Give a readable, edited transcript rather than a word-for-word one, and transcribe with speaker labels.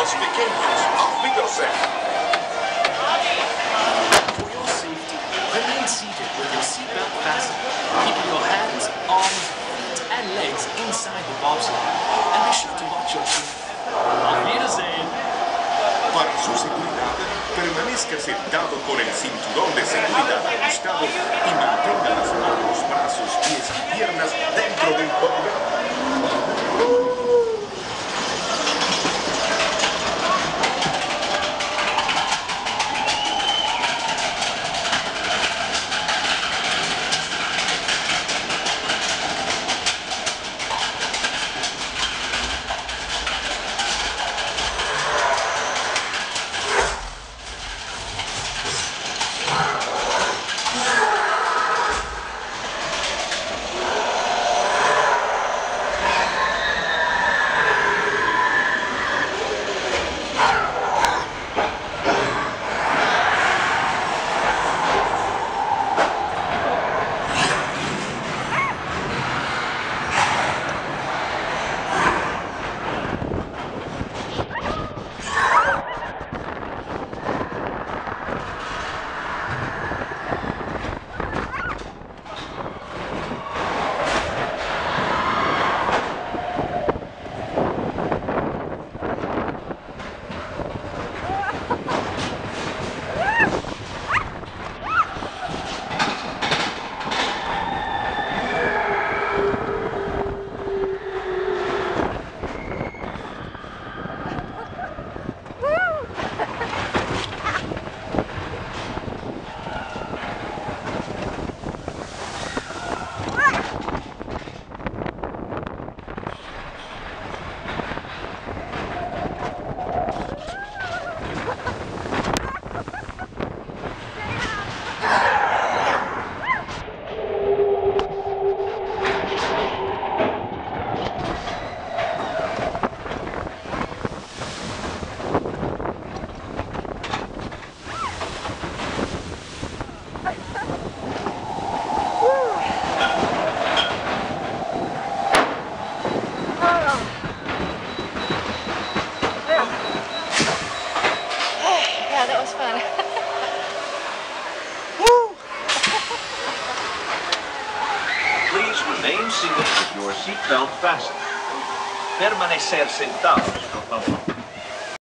Speaker 1: los pequeños. Auf Wiedersehen.
Speaker 2: For your safety, remain seated with your seatbelt fastened, keeping your hands, arms, feet, and legs inside the bobsled. And be sure to watch your feet. Auf Wiedersehen.
Speaker 1: Para su seguridad, permanezca sentado con el cinturón de seguridad ajustado y mantenga las manos, brazos, pies y piernas dentro del tobogán.
Speaker 3: That was fun.
Speaker 4: Please remain seated with your seatbelt fastened. Permanecer sentados, por favor.